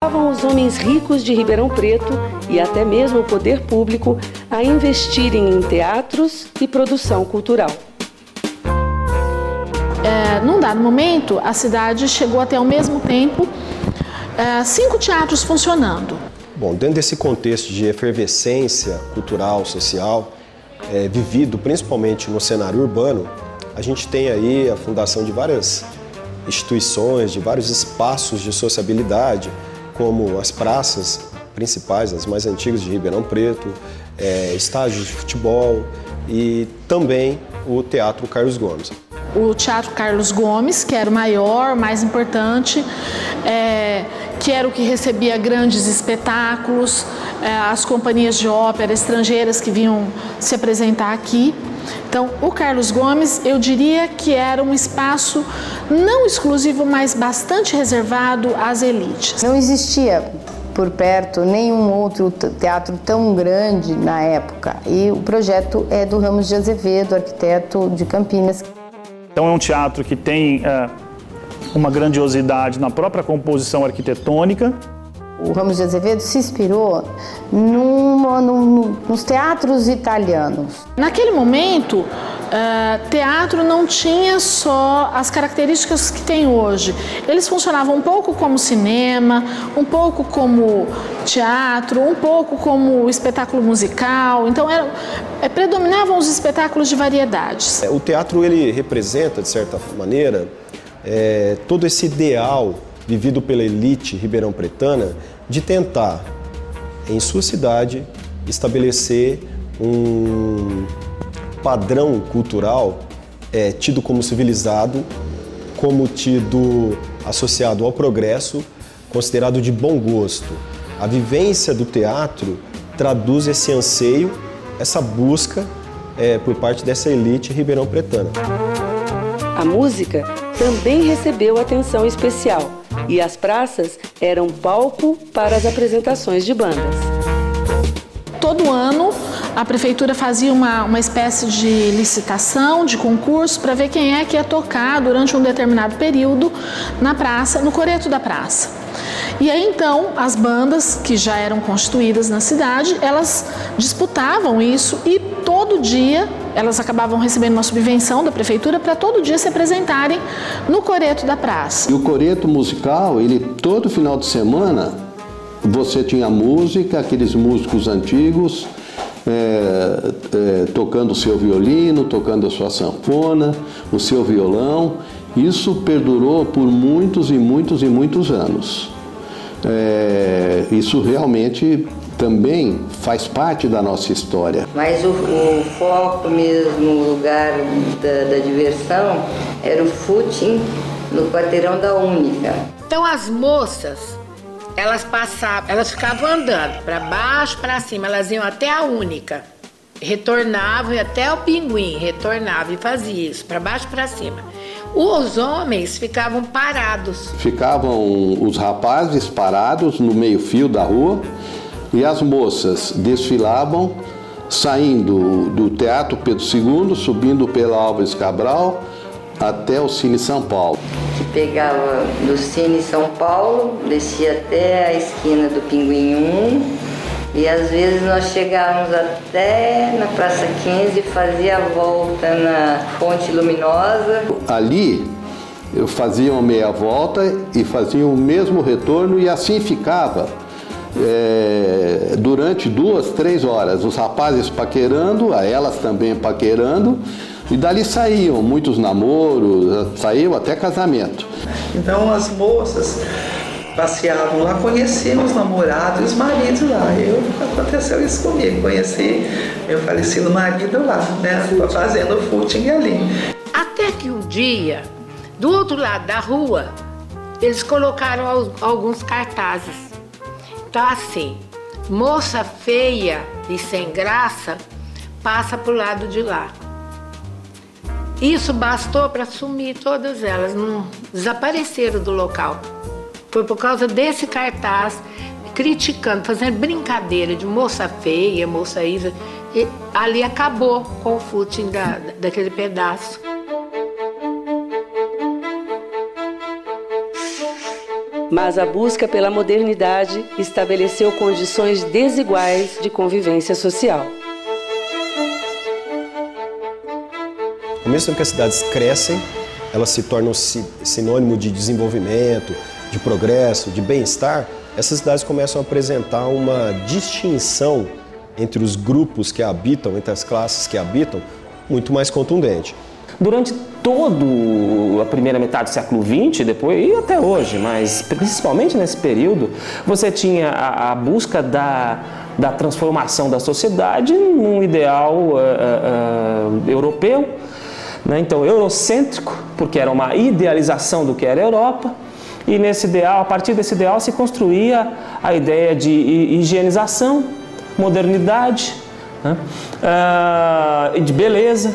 Estavam os homens ricos de Ribeirão Preto e até mesmo o poder público a investirem em teatros e produção cultural. Num dado momento, a cidade chegou até ao mesmo tempo 5 teatros funcionando. Bom, dentro desse contexto de efervescência cultural, social, vivido principalmente no cenário urbano, a gente tem aí a fundação de várias instituições, de vários espaços de sociabilidade, como as praças principais, as mais antigas de Ribeirão Preto, estádios de futebol e também o Teatro Carlos Gomes. O Teatro Carlos Gomes, que era o maior, mais importante, que era o que recebia grandes espetáculos, as companhias de ópera estrangeiras que vinham se apresentar aqui. Então, o Carlos Gomes, eu diria que era um espaço não exclusivo, mas bastante reservado às elites. Não existia por perto nenhum outro teatro tão grande na época. E o projeto é do Ramos de Azevedo, arquiteto de Campinas. Então é um teatro que tem uma grandiosidade na própria composição arquitetônica. O Ramos de Azevedo se inspirou nos teatros italianos. Naquele momento, teatro não tinha só as características que tem hoje. Eles funcionavam um pouco como cinema, um pouco como teatro, um pouco como espetáculo musical. Então, predominavam os espetáculos de variedades. O teatro, ele representa, de certa maneira, todo esse ideal vivido pela elite ribeirão-pretana de tentar, em sua cidade, estabelecer um padrão cultural tido como civilizado, como tido associado ao progresso, considerado de bom gosto. A vivência do teatro traduz esse anseio, essa busca por parte dessa elite ribeirão-pretana. A música também recebeu atenção especial e as praças eram palco para as apresentações de bandas. Todo ano, a prefeitura fazia uma espécie de licitação, de concurso, para ver quem é que ia tocar durante um determinado período na praça, no coreto da praça. E aí, então, as bandas que já eram constituídas na cidade, elas disputavam isso e todo dia elas acabavam recebendo uma subvenção da prefeitura para todo dia se apresentarem no coreto da praça. E o coreto musical, ele todo final de semana, você tinha música, aqueles músicos antigos, tocando o seu violino, tocando a sua sanfona, o seu violão. Isso perdurou por muitos e muitos e muitos anos. Isso realmente também faz parte da nossa história. Mas o foco mesmo, o lugar da diversão, era o footing no quarteirão da Única. Então as moças, elas ficavam andando para baixo, para cima, elas iam até a Única, retornavam e até o Pinguim, retornavam e fazia isso, para baixo, para cima. Os homens ficavam parados. Ficavam os rapazes parados no meio-fio da rua e as moças desfilavam, saindo do Teatro Pedro II, subindo pela Álvares Cabral até o Cine São Paulo. Que pegava do Cine São Paulo, descia até a esquina do Pinguim 1 e às vezes nós chegávamos até na Praça 15 e fazia a volta na Fonte Luminosa. Ali eu fazia uma meia volta e fazia o mesmo retorno e assim ficava. Durante 2, 3 horas, os rapazes paquerando, elas também paquerando, e dali saíam muitos namoros, saiu até casamento. Então as moças passeavam lá, conheciam os namorados e os maridos lá. Aconteceu isso comigo, conheci meu falecido marido lá, né, fazendo footing ali. Até que um dia, do outro lado da rua, eles colocaram alguns cartazes. Então assim, moça feia e sem graça, passa pro lado de lá. Isso bastou para sumir todas elas, não desapareceram do local. Foi por causa desse cartaz, criticando, fazendo brincadeira de moça feia, moça Isa, e ali acabou com o footing daquele pedaço. Mas a busca pela modernidade estabeleceu condições desiguais de convivência social. Ao mesmo tempo que as cidades crescem, elas se tornam sinônimo de desenvolvimento, de progresso, de bem-estar, essas cidades começam a apresentar uma distinção entre os grupos que habitam, entre as classes que habitam, muito mais contundente. Durante toda a primeira metade do século XX, depois e até hoje, mas principalmente nesse período, você tinha a busca da transformação da sociedade num ideal europeu, né? Então eurocêntrico, porque era uma idealização do que era a Europa, e nesse ideal, a partir desse ideal se construía a ideia de higienização, modernidade, né? De beleza.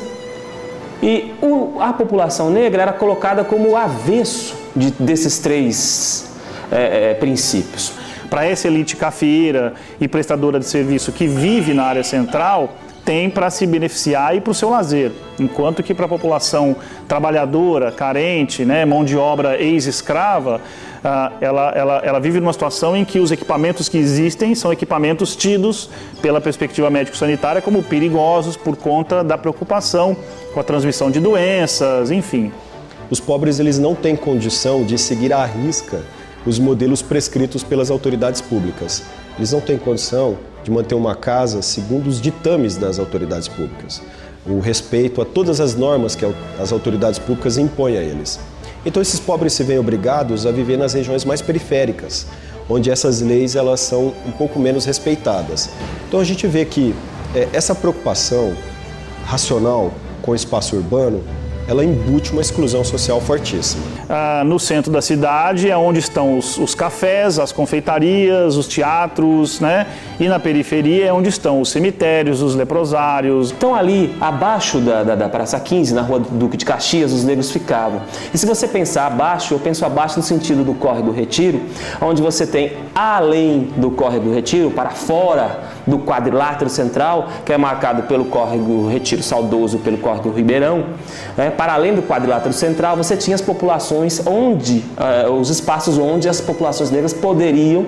E a população negra era colocada como o avesso desses três princípios. Para essa elite cafeeira e prestadora de serviço que vive na área central, tem para se beneficiar e para o seu lazer. Enquanto que para a população trabalhadora, carente, né, mão de obra ex-escrava, ela vive numa situação em que os equipamentos que existem são equipamentos tidos pela perspectiva médico-sanitária como perigosos por conta da preocupação com a transmissão de doenças, enfim. Os pobres eles não têm condição de seguir à risca os modelos prescritos pelas autoridades públicas. Eles não têm condição de manter uma casa segundo os ditames das autoridades públicas, o respeito a todas as normas que as autoridades públicas impõem a eles. Então esses pobres se veem obrigados a viver nas regiões mais periféricas, onde essas leis elas são um pouco menos respeitadas. Então a gente vê que essa preocupação racional com o espaço urbano, ela embute uma exclusão social fortíssima. No centro da cidade é onde estão os cafés, as confeitarias, os teatros, né? E na periferia é onde estão os cemitérios, os leprosários. Então ali, abaixo da Praça 15, na Rua Duque de Caxias, os negros ficavam. E se você pensar abaixo, eu penso abaixo no sentido do Córrego do Retiro, onde você tem, além do Córrego do Retiro, para fora do quadrilátero central, que é marcado pelo Córrego do Retiro saudoso, pelo Córrego do Ribeirão, para além do quadrilátero central, você tinha as populações onde, os espaços onde as populações negras poderiam,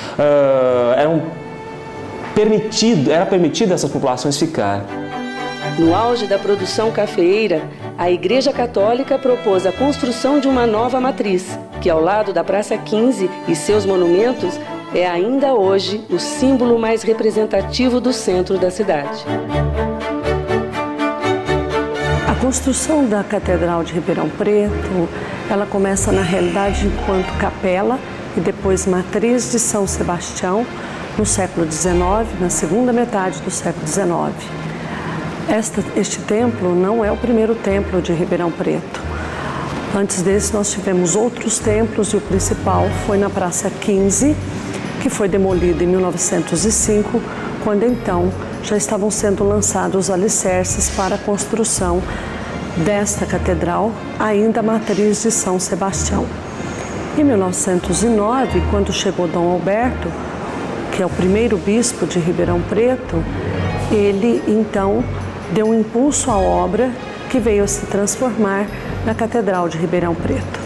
era permitido essas populações ficarem. No auge da produção cafeeira, a Igreja Católica propôs a construção de uma nova matriz, que ao lado da Praça 15 e seus monumentos, é ainda hoje o símbolo mais representativo do centro da cidade. A construção da Catedral de Ribeirão Preto, ela começa na realidade enquanto capela e depois matriz de São Sebastião no século XIX, na segunda metade do século XIX. Este templo não é o primeiro templo de Ribeirão Preto. Antes desse nós tivemos outros templos e o principal foi na Praça 15, que foi demolido em 1905, quando então já estavam sendo lançados os alicerces para a construção desta catedral, ainda matriz de São Sebastião. Em 1909, quando chegou Dom Alberto, que é o primeiro bispo de Ribeirão Preto, ele então deu um impulso à obra que veio a se transformar na Catedral de Ribeirão Preto.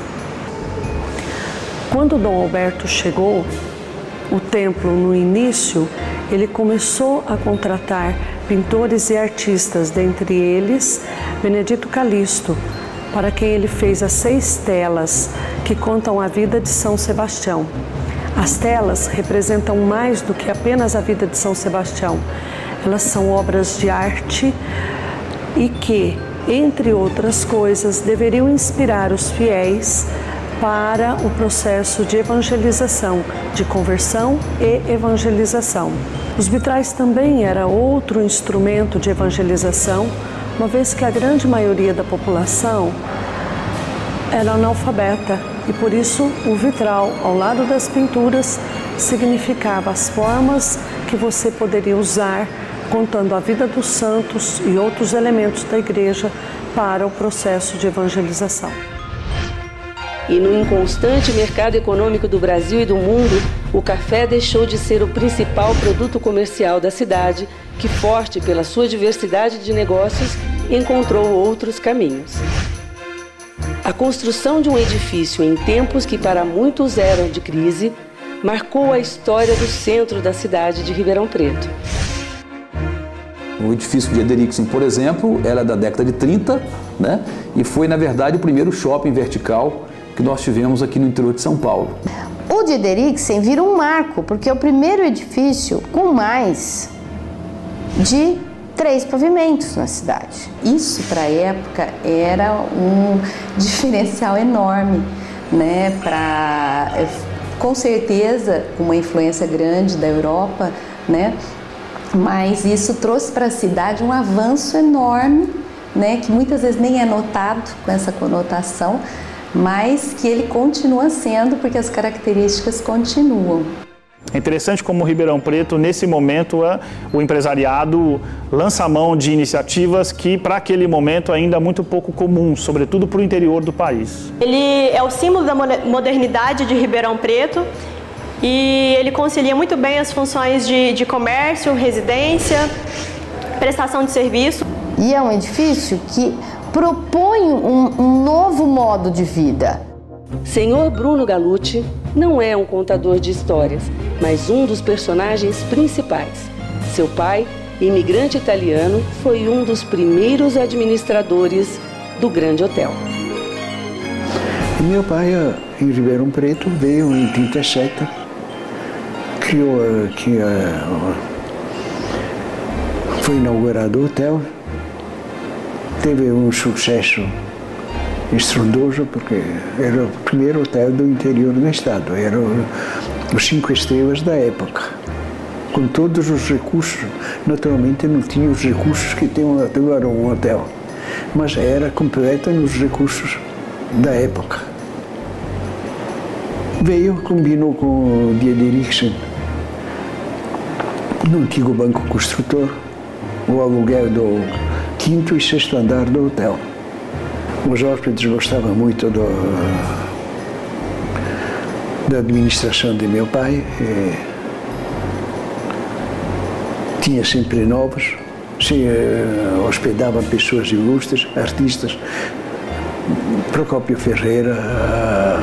Quando Dom Alberto chegou, o templo no início, ele começou a contratar pintores e artistas, dentre eles Benedito Calixto, para quem ele fez as 6 telas que contam a vida de São Sebastião. As telas representam mais do que apenas a vida de São Sebastião. Elas são obras de arte e que, entre outras coisas, deveriam inspirar os fiéis para o processo de evangelização, de conversão e evangelização. Os vitrais também era outro instrumento de evangelização, uma vez que a grande maioria da população era analfabeta e por isso o vitral, ao lado das pinturas, significava as formas que você poderia usar contando a vida dos santos e outros elementos da igreja para o processo de evangelização. E no inconstante mercado econômico do Brasil e do mundo, o café deixou de ser o principal produto comercial da cidade, que, forte pela sua diversidade de negócios, encontrou outros caminhos. A construção de um edifício em tempos que para muitos eram de crise marcou a história do centro da cidade de Ribeirão Preto. O edifício de Ederiksen, por exemplo, era da década de 30, né? E foi, na verdade, o primeiro shopping vertical que nós tivemos aqui no interior de São Paulo. O de Ederiksen vira um marco, porque é o primeiro edifício com mais de 3 pavimentos na cidade. Isso, para a época, era um diferencial enorme, né? Com certeza, uma influência grande da Europa, né? Mas isso trouxe para a cidade um avanço enorme, né? Que muitas vezes nem é notado com essa conotação, mas que ele continua sendo, porque as características continuam. É interessante como Ribeirão Preto, nesse momento, o empresariado lança a mão de iniciativas que, para aquele momento, ainda é muito pouco comum, sobretudo para o interior do país. Ele é o símbolo da modernidade de Ribeirão Preto e ele concilia muito bem as funções de comércio, residência, prestação de serviço. E é um edifício que propõe um novo modo de vida. Senhor Bruno Gallucci não é um contador de histórias, mas um dos personagens principais. Seu pai, imigrante italiano, foi um dos primeiros administradores do Grande Hotel. Meu pai, em Ribeirão Preto, veio em 37, criou aqui, foi inaugurado o hotel, teve um sucesso estrondoso, porque era o primeiro hotel do interior do estado, era os 5 estrelas da época, com todos os recursos. Naturalmente não tinha os recursos que tem agora um hotel, mas era completo nos recursos da época. Veio, combinou com o Ederiksen, no antigo banco construtor, o aluguel do 5º e 6º andar do hotel. Os hóspedes gostavam muito da administração de meu pai. Tinha sempre novos, hospedava pessoas ilustres, artistas, Procópio Ferreira,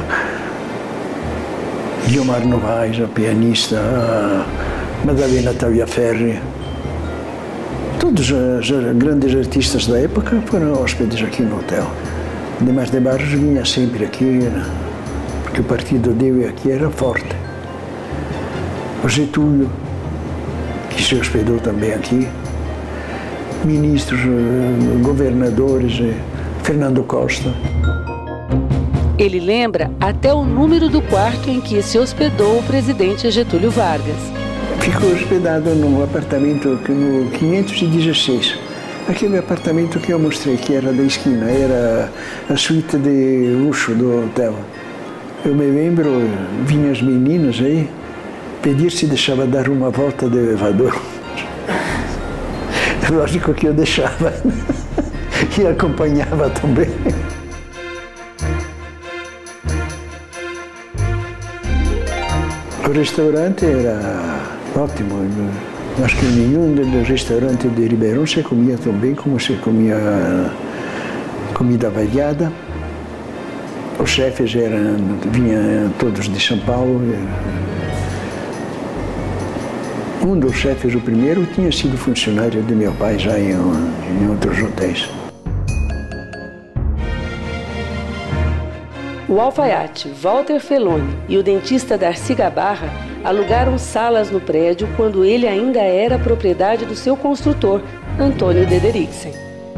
Guilmar Novaes, a pianista, Madalena Tagliaferri. Todos os grandes artistas da época foram hóspedes aqui no hotel. Demais de Barros vinha sempre aqui, porque o partido dele aqui era forte. O Getúlio, que se hospedou também aqui. Ministros, governadores, Fernando Costa. Ele lembra até o número do quarto em que se hospedou o presidente Getúlio Vargas. Ficou hospedado num apartamento no 516. Aquele apartamento que eu mostrei, que era da esquina, era a suíte de luxo do hotel. Eu me lembro, vinham as meninas aí, pedir se deixava dar uma volta de elevador. Lógico que eu deixava e acompanhava também. O restaurante era ótimo. Acho que nenhum dos restaurantes de Ribeirão se comia tão bem como se comia comida variada. Os chefes vinham todos de São Paulo. Um dos chefes, o primeiro, tinha sido funcionário de meu pai já em outros hotéis. O alfaiate Walter Feloni e o dentista Darcy Gabarra alugaram salas no prédio quando ele ainda era propriedade do seu construtor, Antônio Ederiksen.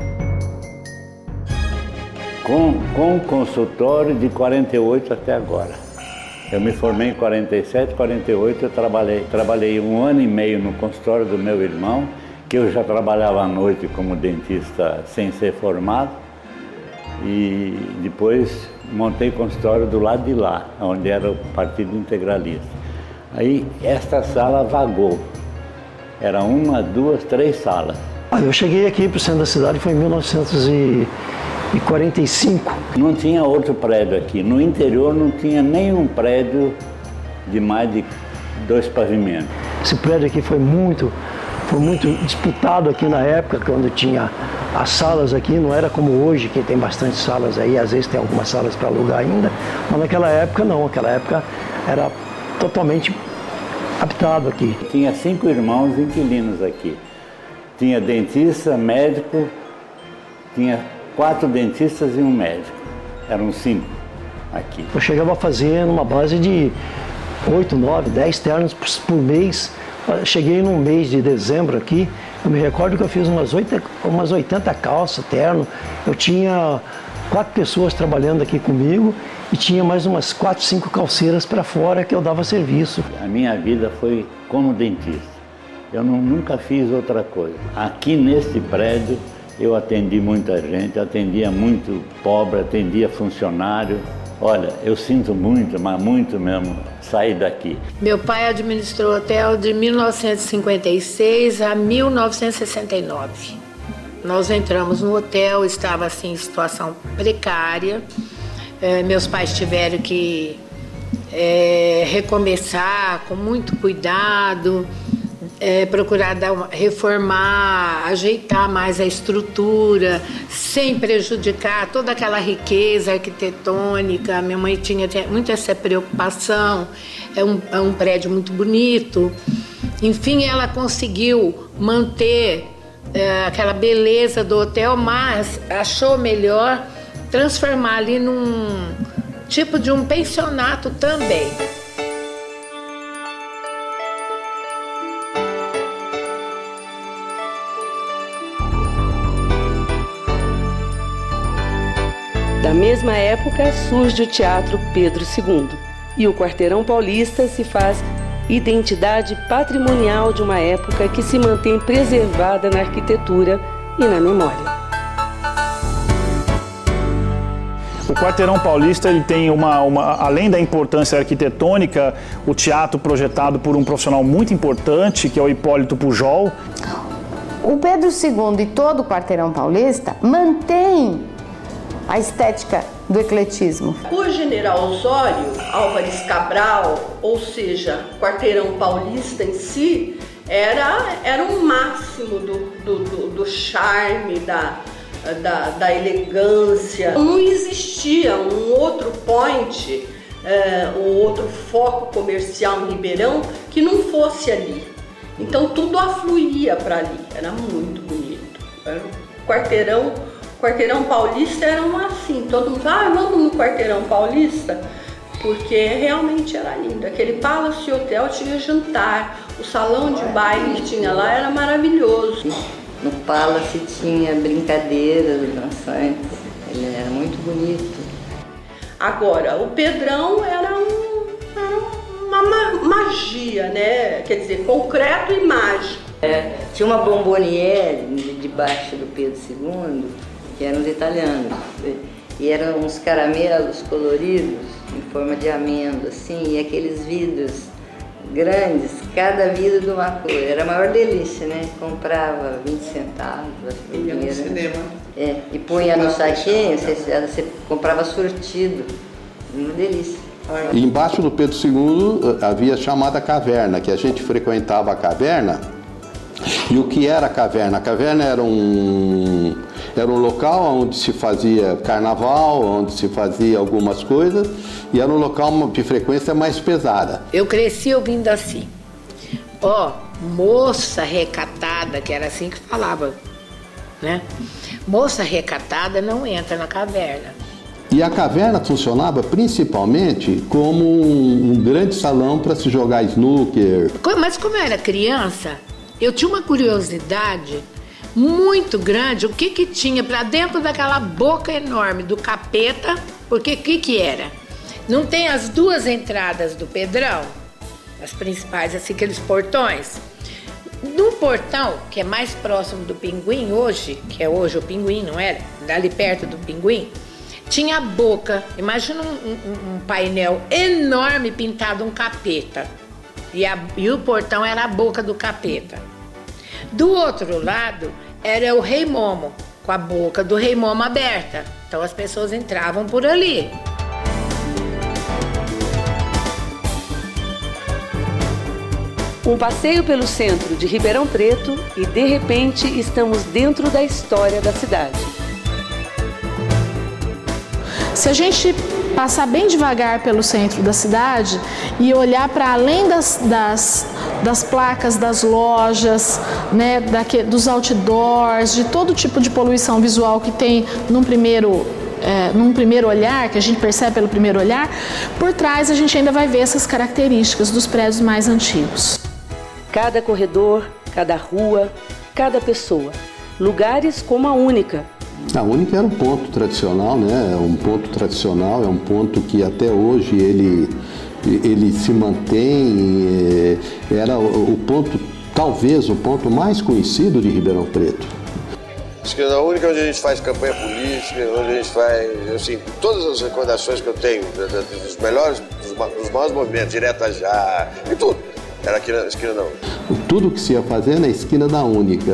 Com o consultório de 48 até agora. Eu me formei em 47, 48, eu trabalhei 1 ano e meio no consultório do meu irmão, que eu já trabalhava à noite como dentista sem ser formado, e depois montei consultório do lado de lá, onde era o Partido Integralista. Aí esta sala vagou, era 1, 2, 3 salas. Eu cheguei aqui para o centro da cidade, foi em 1945. Não tinha outro prédio aqui, no interior não tinha nenhum prédio de mais de 2 pavimentos. Esse prédio aqui foi muito disputado aqui na época, quando tinha As salas aqui não era como hoje, que tem bastante salas aí, às vezes tem algumas salas para alugar ainda, mas naquela época não, naquela época era totalmente habitado aqui. Tinha 5 irmãos inquilinos aqui. Tinha dentista, médico, tinha 4 dentistas e um médico. Eram 5 aqui. Eu chegava a fazer numa base de 8, 9, 10 ternos por mês. Cheguei num mês de dezembro aqui, eu me recordo que eu fiz umas 80 calças, terno. Eu tinha 4 pessoas trabalhando aqui comigo e tinha mais umas 4, 5 calceiras para fora que eu dava serviço. A minha vida foi como dentista. Eu nunca fiz outra coisa. Aqui neste prédio eu atendi muita gente, atendia muito pobre, atendia funcionário. Olha, eu sinto muito, mas muito mesmo, sair daqui. Meu pai administrou o hotel de 1956 a 1969. Nós entramos no hotel, estava assim em situação precária. Meus pais tiveram que recomeçar com muito cuidado, procurar reformar, ajeitar mais a estrutura, sem prejudicar toda aquela riqueza arquitetônica. Minha mãe tinha muito essa preocupação. É um prédio muito bonito. Enfim, ela conseguiu manter aquela beleza do hotel, mas achou melhor transformar ali num tipo de um pensionato também. Da mesma época surge o Teatro Pedro II e o Quarteirão Paulista se faz identidade patrimonial de uma época que se mantém preservada na arquitetura e na memória. O Quarteirão Paulista ele tem além da importância arquitetônica, o teatro projetado por um profissional muito importante, que é o Hipólito Pujol. O Pedro II e todo o Quarteirão Paulista mantém a estética do ecletismo. O General Osório, Álvares Cabral, ou seja, Quarteirão Paulista em si, era um máximo do charme, da elegância. Não existia um outro point, um outro foco comercial em Ribeirão que não fosse ali. Então tudo afluía para ali, era muito bonito. Quarteirão Paulista era assim, todo mundo vamos no Quarteirão Paulista, porque realmente era lindo. Aquele Palace Hotel tinha jantar, o salão de baile que tinha lá era maravilhoso. No Palace tinha brincadeiras dançantes, ele era muito bonito. Agora, o Pedrão era uma magia, né? Quer dizer, concreto e mágico. Tinha uma bomboniere debaixo do Pedro II, que eram os italianos, e eram uns caramelos coloridos em forma de amêndoa, assim, e aqueles vidros grandes, cada vidro de uma cor, era a maior delícia, né? Comprava 20 centavos, ia no cinema. E punha no saquinho, você comprava sortido, uma delícia. E embaixo do Pedro II havia a chamada caverna, que a gente frequentava a caverna. E o que era a caverna? A caverna era um local onde se fazia carnaval, onde se fazia algumas coisas, e era um local de frequência mais pesada. Eu cresci ouvindo assim, moça recatada, que era assim que falava, né? Moça recatada não entra na caverna. E a caverna funcionava principalmente como um grande salão para se jogar snooker. Mas como eu era criança, eu tinha uma curiosidade muito grande, o que tinha para dentro daquela boca enorme do capeta, porque o que era? Não tem as 2 entradas do Pedrão, as principais, assim, aqueles portões? No portão, que é mais próximo do Pinguim hoje, que é hoje o Pinguim, não era? Dali perto do Pinguim, tinha a boca, imagina um painel enorme pintado um capeta. E o portão era a boca do capeta. Do outro lado era o Rei Momo, com a boca do Rei Momo aberta. Então as pessoas entravam por ali. Um passeio pelo centro de Ribeirão Preto e, de repente, estamos dentro da história da cidade. Se a gente passar bem devagar pelo centro da cidade e olhar para além das placas das lojas, né, dos outdoors, de todo tipo de poluição visual que tem num primeiro olhar, que a gente percebe pelo primeiro olhar, por trás a gente ainda vai ver essas características dos prédios mais antigos. Cada corredor, cada rua, cada pessoa. Lugares como a Única. A Única era um ponto tradicional, né? Um ponto tradicional, é um ponto que até hoje ele se mantém, era o ponto, talvez o ponto mais conhecido de Ribeirão Preto. Esquina Única é onde a gente faz campanha política, onde a gente faz, assim, todas as recordações que eu tenho, dos maiores movimentos, Direta Já, e tudo. Era aqui na esquina da Única. Tudo que se ia fazer na esquina da Única.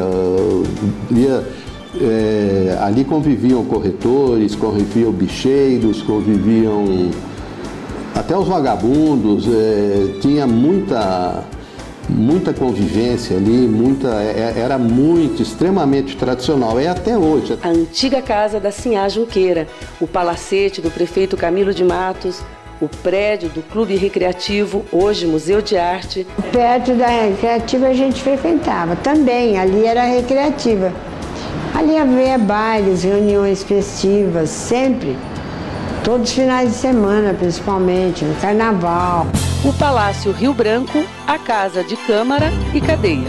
Ali conviviam corretores, conviviam bicheiros, conviviam até os vagabundos, tinha muita convivência ali, era extremamente tradicional, é até hoje. A antiga casa da Sinhá Junqueira, o palacete do prefeito Camilo de Matos, o prédio do Clube Recreativo, hoje Museu de Arte. Perto da Recreativa a gente frequentava, também, ali era a Recreativa. Ali havia bailes, reuniões festivas, sempre, todos os finais de semana, principalmente, no Carnaval. O Palácio Rio Branco, a Casa de Câmara e Cadeia.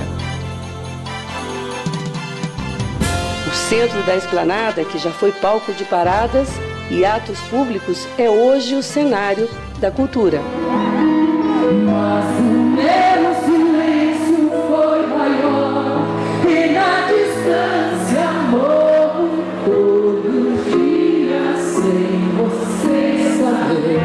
O centro da Esplanada, que já foi palco de paradas e atos públicos, é hoje o cenário da cultura. Mas o meu silêncio foi maior e na distância morro todo dia sem você saber.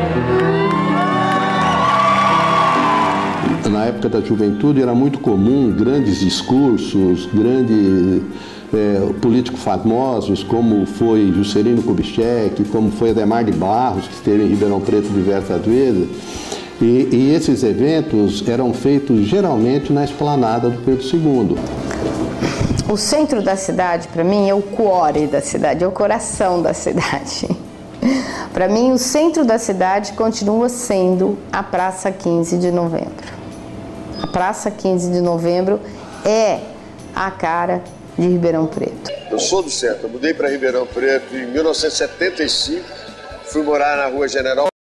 Na época da juventude era muito comum grandes discursos, políticos famosos, como foi Juscelino Kubitschek, como foi Adhemar de Barros, que esteve em Ribeirão Preto diversas vezes. E esses eventos eram feitos geralmente na esplanada do Pedro II. O centro da cidade, para mim, é o core da cidade, é o coração da cidade. Para mim, o centro da cidade continua sendo a Praça 15 de Novembro. A Praça 15 de Novembro é a cara de Ribeirão Preto. Eu sou do centro, eu mudei para Ribeirão Preto em 1975, fui morar na Rua General